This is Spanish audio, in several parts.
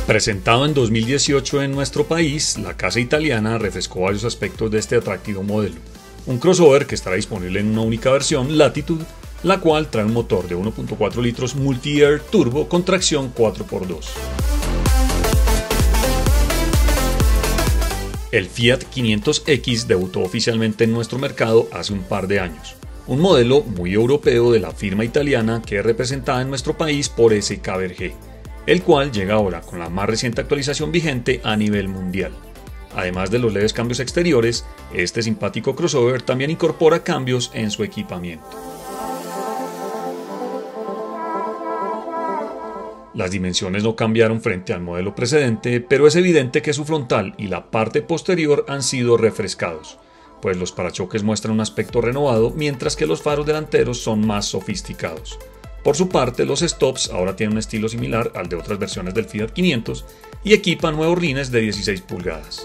Presentado en 2018 en nuestro país, la casa italiana refrescó varios aspectos de este atractivo modelo. Un crossover que estará disponible en una única versión, Latitude, la cual trae un motor de 1.4 litros multi-air turbo con tracción 4x2. El Fiat 500X debutó oficialmente en nuestro mercado hace un par de años. Un modelo muy europeo de la firma italiana que es representada en nuestro país por SK Berger, el cual llega ahora con la más reciente actualización vigente a nivel mundial. Además de los leves cambios exteriores, este simpático crossover también incorpora cambios en su equipamiento. Las dimensiones no cambiaron frente al modelo precedente, pero es evidente que su frontal y la parte posterior han sido refrescados, pues los parachoques muestran un aspecto renovado, mientras que los faros delanteros son más sofisticados. Por su parte, los stops ahora tienen un estilo similar al de otras versiones del Fiat 500 y equipan nuevos rines de 16 pulgadas.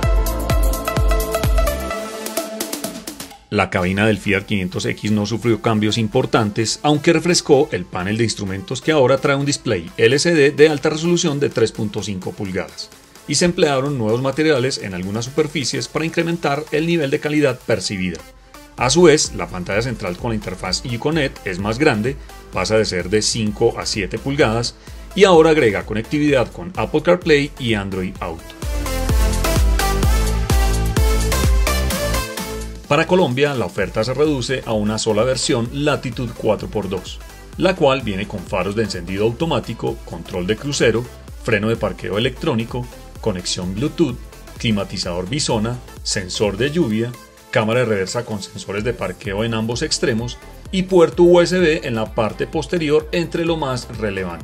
La cabina del Fiat 500X no sufrió cambios importantes, aunque refrescó el panel de instrumentos que ahora trae un display LCD de alta resolución de 3.5 pulgadas, y se emplearon nuevos materiales en algunas superficies para incrementar el nivel de calidad percibida. A su vez, la pantalla central con la interfaz Uconnect es más grande, pasa de ser de 5 a 7 pulgadas y ahora agrega conectividad con Apple CarPlay y Android Auto. Para Colombia, la oferta se reduce a una sola versión Latitude 4x2, la cual viene con faros de encendido automático, control de crucero, freno de parqueo electrónico, conexión Bluetooth, climatizador bisona, sensor de lluvia, cámara de reversa con sensores de parqueo en ambos extremos y puerto USB en la parte posterior entre lo más relevante.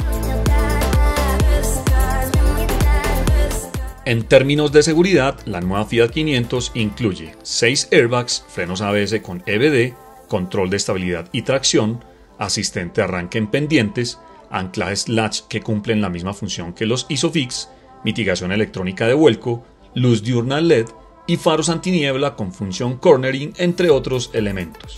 En términos de seguridad, la nueva Fiat 500 incluye 6 airbags, frenos ABS con EBD, control de estabilidad y tracción, asistente de arranque en pendientes, anclajes latch que cumplen la misma función que los ISOFIX, mitigación electrónica de vuelco, luz diurna LED y faros antiniebla con función cornering, entre otros elementos.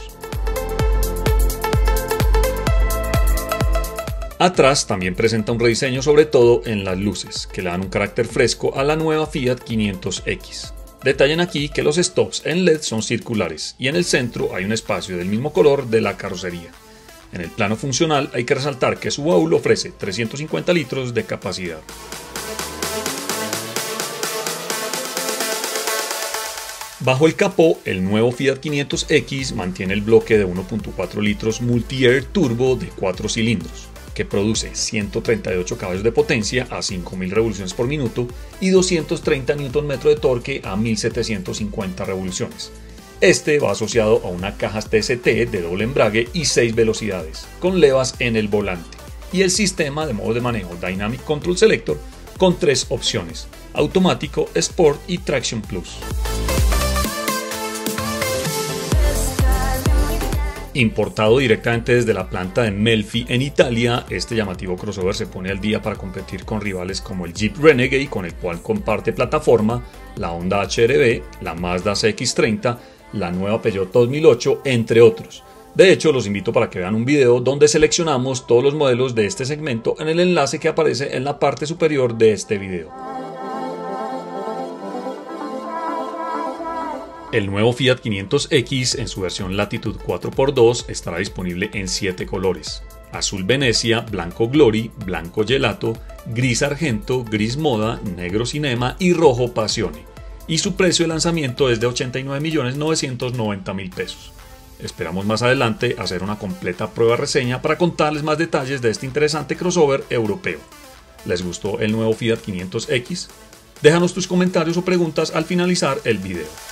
Atrás también presenta un rediseño sobre todo en las luces, que le dan un carácter fresco a la nueva Fiat 500X. Detallen aquí que los stops en LED son circulares y en el centro hay un espacio del mismo color de la carrocería. En el plano funcional hay que resaltar que su baúl ofrece 350 litros de capacidad. Bajo el capó, el nuevo Fiat 500X mantiene el bloque de 1.4 litros multi-air turbo de 4 cilindros, que produce 138 caballos de potencia a 5.000 revoluciones por minuto y 230 Nm de torque a 1.750 revoluciones. Este va asociado a una caja TST de doble embrague y 6 velocidades, con levas en el volante, y el sistema de modo de manejo Dynamic Control Selector con 3 opciones: automático, Sport y Traction Plus. Importado directamente desde la planta de Melfi en Italia, este llamativo crossover se pone al día para competir con rivales como el Jeep Renegade, con el cual comparte plataforma, la Honda HR-V, la Mazda CX-30, la nueva Peugeot 2008, entre otros. De hecho, los invito para que vean un video donde seleccionamos todos los modelos de este segmento en el enlace que aparece en la parte superior de este video. El nuevo Fiat 500X en su versión Latitude 4x2 estará disponible en 7 colores: azul Venecia, blanco Glory, blanco Gelato, gris Argento, gris Moda, negro Cinema y rojo Passione, y su precio de lanzamiento es de 89.990.000 pesos. Esperamos más adelante hacer una completa prueba reseña para contarles más detalles de este interesante crossover europeo. ¿Les gustó el nuevo Fiat 500X? Déjanos tus comentarios o preguntas al finalizar el video.